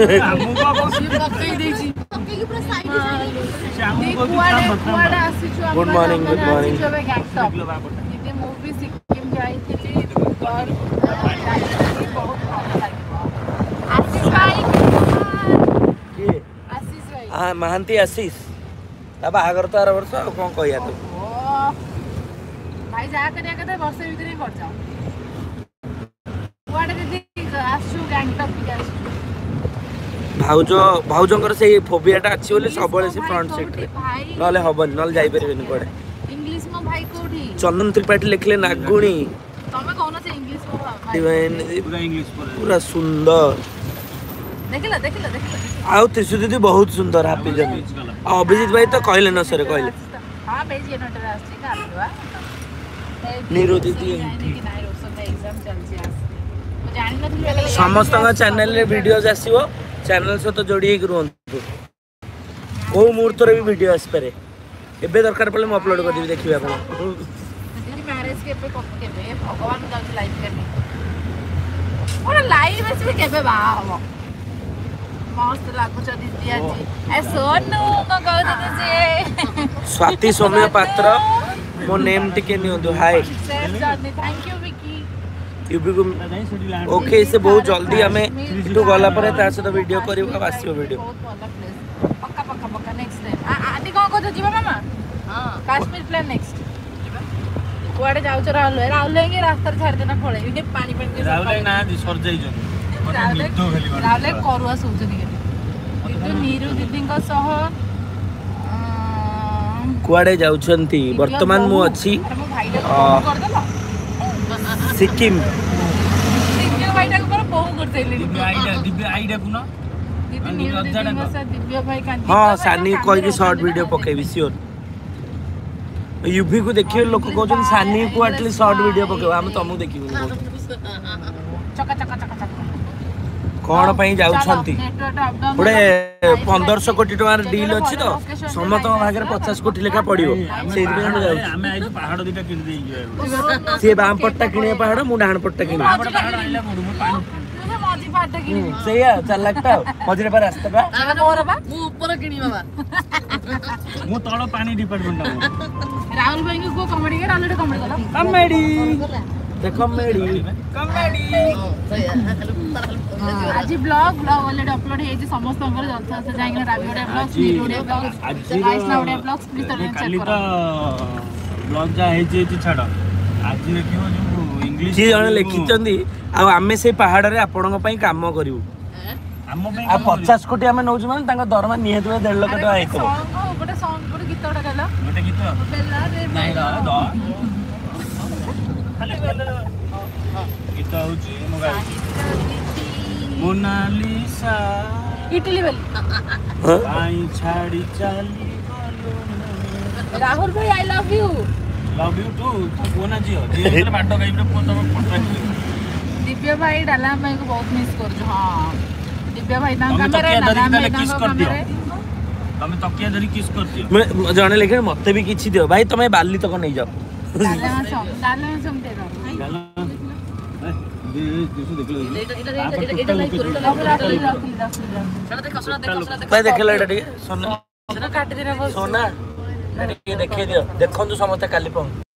good morning good morning हाँ महांती आशीष बाहागर तो 8 वर्ष कौन कहिया तू भाई जा करिया के वर्ष भीतर ही कर जाओ कुआडे दीदी आसु गैंगटॉक के आसु भाउजंकर से फोबियाटा अच्छी बोले सब से फ्रंट सीट रे नले हबन नले जाई परबेनी कोडे इंग्लिश में भाई कोठी चंदन त्रिपाठी लिखले नागुणी तमे कोन से इंग्लिश को डिवाइन पूरा सुंदर देखला आउ त्रिशु दीदी बहुत सुंदर हैप्पी जर्नी अभिजीत भाई तो कहले न सर कहले हां भेज ये नोट रास्ते का आलवा नीरू दीदी समस्त चैनल रे वीडियोस आसीबो चैनल से तो जोड़ी एक रुहंतु को मुहूर्त रे भी वीडियो आस पारे एबे दरकार पड़ले म अपलोड कर देबी देखिबे आपण दीदी मैरिज के पे भगवान जाउ लाइव करनी और लाइव में केबे बा हो मस्त लागु छ दीदी आज ए सोनू को कहू दीदी जे स्वाति सौम्य पात्र मो नेम टिके नियो दो हाय थैंक यू विकी यूबी को ओके से बहुत जल्दी हमें तू गला पर ता से तो वीडियो करियो अब आसीयो वीडियो पक्का नेक्स्ट टाइम आदि को जीवा मामा हां कश्मीर प्लान नेक्स्ट कुआडे जाउ छ राहुल लेंगे रास्ता छाड़ देना पड़े इने पानी के राहुल ना सर जाई जो राहुल करुआ सोच दिए तो नीरू दीदी को सह कुआडे जाउछंती वर्तमान मु अछि सिक्किम भाईटा को बहु करतेली दिव्य आईडा को ना दिव्य भाई कांदी हां सानी कोई की शॉर्ट वीडियो पकेबी श्योर यूवी को देखियो लोग कहउछन सानी को एटली शॉर्ट वीडियो पकेबो हम तुमको देखिबो चका कौन पाई जाउछंती पुरे 1500 कोटी टकार डील अछि तो समत भागे 50 कोटी लेखा पड़ियो से हम जाउ हमें आई पहाड़ दिटा किन देई गयो से बाम पट्टा किने पहाड़ मु डाहण पट्टा किने मजी पट्टा किने सेया 4 लाख टा मझरे पर रास्ता बा मोर बा मु ऊपर किनी बाबा मु तळ पानी डिपार्टमेंट राहुल भाई को कॉमेडी के राहुल कॉमेडी कला कॉमेडी देखो कॉमेडी आज ब्लॉग ऑलरेडी अपलोड हे जे समस्त अंगर जल्दी से जाएंगे राबी ओडिया ब्लॉग्स नीरू ओडिया ब्लॉग्स गाइस ना ओडिया ब्लॉग्स प्लीज तो चेक करो तो ब्लॉग जा हे जे छाड़ आज देखियो जो इंग्लिश जी जने लिखिचंदी आ हमें से पहाड़ रे आपन पई काम करिवु हम पई 50 कोटी हमें नौज मान तांका दरमा निहेत 1.5 लाख टका आइतो गोटे गीत उडा गला गोटे गीत बेला रे नहीं द खाली गीत होची मोनालिसा इटली वाली आई छाड़ी चाली राहुल भाई आई लव यू टू कोना जियो जे बाटो गाइब रे फोटो दिव्य भाई डाला भाई को बहुत मिस कर जो हां दिव्य भाई ना कैमरा ना मैं किस कर दियो तमे तकिया धरी किस कर दियो मैं जाने लेके मते भी किछि दियो भाई तमे बाली तक नहीं जाओ डाला सम दे दो देखला सोना सोना देखे दियो देखो समस्त काली